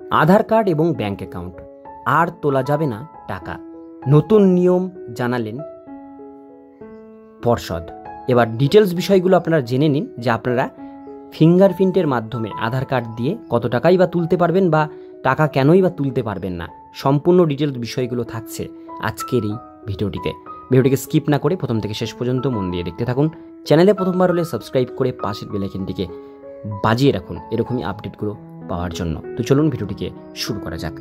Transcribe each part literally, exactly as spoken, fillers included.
আধার card এবং bank account আর তোলা যাবে না টাকা, নতুন নিয়ম জানালেন পর্ষদ। এবার ডিটেলস বিষয়গুলো আপনারা জেনে নিন যে আপনারা ফিঙ্গারপ্রিন্টের মাধ্যমে আধার কার্ড দিয়ে কত টাকাই বা তুলতে পারবেন বা টাকা কেনই বা তুলতে পারবেন না। সম্পূর্ণ ডিটেলস বিষয়গুলো থাকছে আজকের এই ভিডিওটিতে। ভিডিওটিকে স্কিপ না করে প্রথম থেকে শেষ পর্যন্ত মন দিয়ে দেখতে থাকুন। চ্যানেলে প্রথমবার হলে সাবস্ক্রাইব করে পাশের বেল আইকনটিকে বাজিয়ে রাখুন এরকমই আপডেটগুলো পাওয়ার জন্য। তো চলুন ভিডিওটিকে শুরু করা যাক।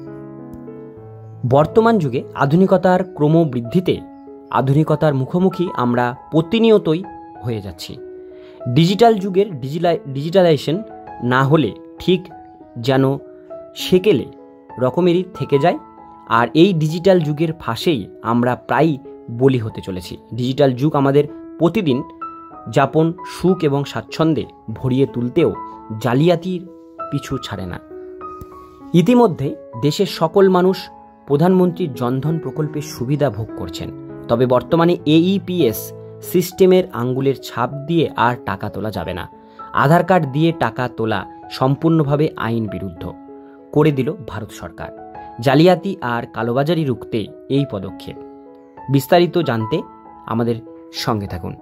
বর্তমান যুগে আধুনিকতার ক্রমবৃদ্ধিতে আধুনিকতার মুখোমুখি আমরা প্রতিনিয়তই হয়ে যাচ্ছি। ডিজিটাল যুগের ডিজিটালাইজেশন না হলে ঠিক যেন সেকেলে রকমেরই থেকে যায়। আর এই ডিজিটাল যুগের ফাঁসেই আমরা প্রায় বলি হতে চলেছি। ডিজিটাল যুগ আমাদের প্রতিদিন যাপন সুখ এবং স্বাচ্ছন্দ্যে ভরিয়ে তুলতেও জালিয়াতির পিছু ছাড়ে না। ইতিমধ্যে দেশের সকল মানুষ প্রধানমন্ত্রীর জনধন প্রকল্পের সুবিধা ভোগ করছেন। তবে বর্তমানে এইপিএস সিস্টেমের আঙ্গুলের ছাপ দিয়ে আর টাকা তোলা যাবে না। আধার কার্ড দিয়ে টাকা তোলা সম্পূর্ণভাবে আইন বিরুদ্ধ করে দিল ভারত সরকার। জালিয়াতি আর কালোবাজারি রুখতে এই পদক্ষেপ। বিস্তারিত জানতে আমাদের সঙ্গে থাকুন।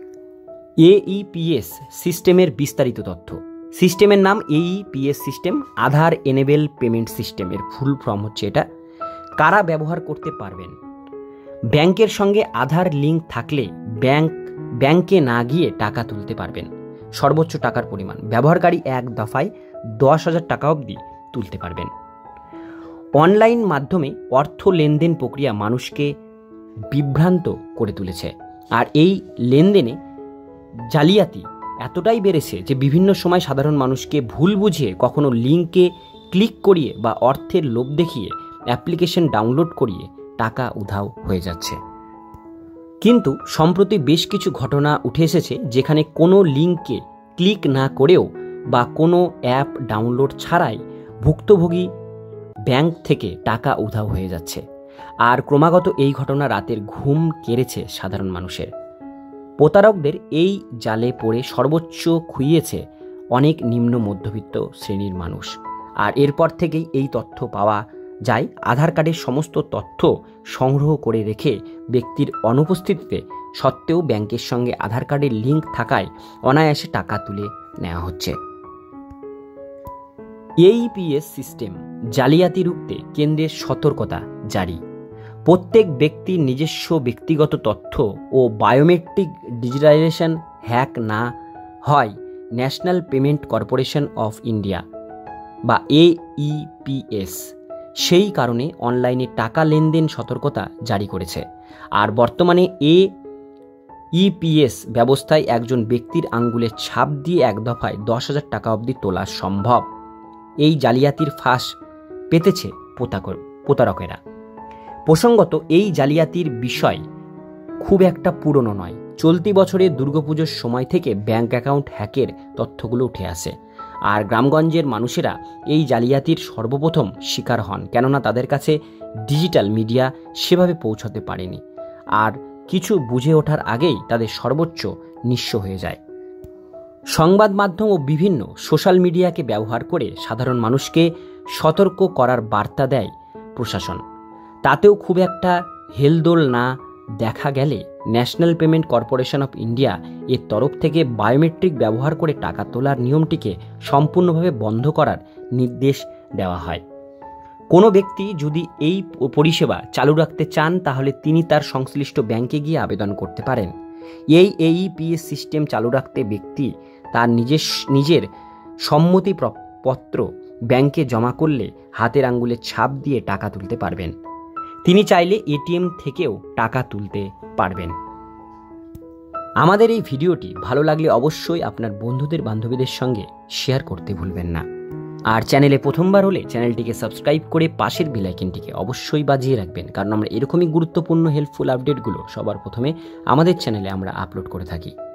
এইপিএস সিস্টেমের বিস্তারিত তথ্য। সিস্টেমের নাম AEPS system, Aadhaar enable payment system. এর ফুল ফর্ম হচ্ছে এটা। কারা ব্যবহার করতে পারবেন? ব্যাংকের সঙ্গে আধার লিঙ্ক থাকলে ব্যাংক ব্যাংকে না গিয়ে টাকা তুলতে পারবেন। সর্বোচ্চ টাকার পরিমাণ ব্যবহারকারী এক দফায় দশ হাজার টাকা অবধি তুলতে পারবেন। অনলাইন মাধ্যমে অর্থ লেনদেন প্রক্রিয়া মানুষকে বিভ্রান্ত করে তুলেছে। আর এই লেনদেনে জালিয়াতি এতটাই বেড়েছে যে বিভিন্ন সময় সাধারণ মানুষকে ভুল বুঝিয়ে কখনো লিঙ্কে ক্লিক করিয়ে বা অর্থের লোভ দেখিয়ে অ্যাপ্লিকেশন ডাউনলোড করিয়ে টাকা উধাও হয়ে যাচ্ছে। কিন্তু সম্প্রতি বেশ কিছু ঘটনা উঠে এসেছে যেখানে কোনো লিঙ্কে ক্লিক না করেও বা কোনো অ্যাপ ডাউনলোড ছাড়াই ভুক্তভোগী ব্যাংক থেকে টাকা উধাও হয়ে যাচ্ছে। আর ক্রমাগত এই ঘটনা রাতের ঘুম কেড়েছে সাধারণ মানুষের। প্রতারকদের এই জালে পড়ে সর্বোচ্চ খুইয়েছে অনেক নিম্ন মধ্যবিত্ত শ্রেণীর মানুষ। আর এরপর থেকেই এই তথ্য পাওয়া যায়। আধার কার্ডের সমস্ত তথ্য সংগ্রহ করে রেখে ব্যক্তির অনুপস্থিতিতে সত্ত্বেও ব্যাংকের সঙ্গে আধার কার্ডের লিঙ্ক থাকায় অনায়াসে টাকা তুলে নেওয়া হচ্ছে। এইপিএস সিস্টেম জালিয়াতি রুখতে কেন্দ্রের সতর্কতা জারি। প্রত্যেক ব্যক্তির নিজস্ব ব্যক্তিগত তথ্য ও বায়োমেট্রিক ডিজিটালাইজেশন হ্যাক না হয় national payment corporation of India বা এইপিএস সেই কারণে অনলাইনে টাকা লেনদেন সতর্কতা জারি করেছে। আর বর্তমানে এইপিএস ব্যবস্থায় একজন ব্যক্তির আঙ্গুলের ছাপ দিয়ে এক দফায় দশ হাজার টাকা অবধি তোলা সম্ভব। এই জালিয়াতির ফাঁস পেতেছে প্রতারকেরা। প্রসঙ্গত এই জালিয়াতির বিষয় খুব একটা পুরনো নয়। চলতি বছরের দুর্গাপুজোর সময় থেকে ব্যাংক অ্যাকাউন্ট হ্যাকের তথ্যগুলো উঠে আসে। আর গ্রামগঞ্জের মানুষেরা এই জালিয়াতির সর্বপ্রথম শিকার হন, কেননা তাদের কাছে ডিজিটাল মিডিয়া সেভাবে পৌঁছাতে পারেনি। আর কিছু বুঝে ওঠার আগেই তাদের সর্বোচ্চ নিঃস্ব হয়ে যায়। সংবাদ মাধ্যম ও বিভিন্ন সোশ্যাল মিডিয়াকে ব্যবহার করে সাধারণ মানুষকে সতর্ক করার বার্তা দেয় প্রশাসন। তাতেও খুব একটা হেলদোল না দেখা গেলে national payment corporation of India এর তরফ থেকে বায়োমেট্রিক ব্যবহার করে টাকা তোলার নিয়মটিকে সম্পূর্ণভাবে বন্ধ করার নির্দেশ দেওয়া হয়। কোনো ব্যক্তি যদি এই পরিষেবা চালু রাখতে চান তাহলে তিনি তার সংশ্লিষ্ট ব্যাংকে গিয়ে আবেদন করতে পারেন। এই এইপিএস সিস্টেম চালু রাখতে ব্যক্তি তার নিজের নিজের সম্মতিপত্র ব্যাংকে জমা করলে হাতের আঙ্গুলের ছাপ দিয়ে টাকা তুলতে পারবেন। তিনি চাইলে এটিএম থেকেও টাকা তুলতে পারবেন। আমাদের এই ভিডিওটি ভালো লাগলে অবশ্যই আপনার বন্ধুদের বান্ধবীদের সঙ্গে শেয়ার করতে ভুলবেন না। আর চ্যানেলে প্রথমবার হলে চ্যানেলটিকে সাবস্ক্রাইব করে পাশের বেল আইকনটিকে অবশ্যই বাজিয়ে রাখবেন, কারণ আমরা এরকমই গুরুত্বপূর্ণ হেল্পফুল আপডেটগুলো সবার প্রথমে আমাদের চ্যানেলে আমরা আপলোড করে থাকি।